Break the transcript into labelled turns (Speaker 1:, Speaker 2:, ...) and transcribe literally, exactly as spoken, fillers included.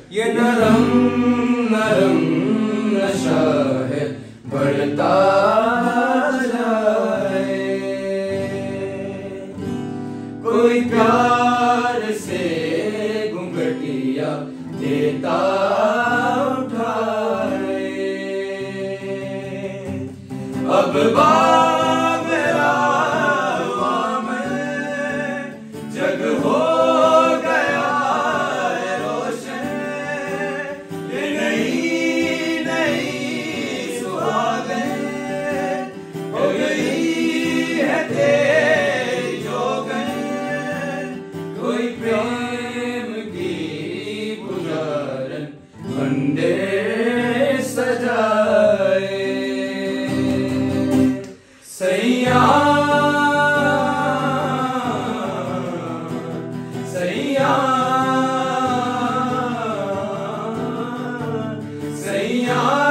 Speaker 1: ये नरम नरम नशा है बढ़ता जाए। कोई प्यार से घुंघटिया देता उठाए। अब बाग मेरा में जग हो गया है रोशन। ये नई नई सुहागन हो गई है तेरी जोगन। कोई प्रेम की पुजारन मंदिर सजाए। सैया सैया सैया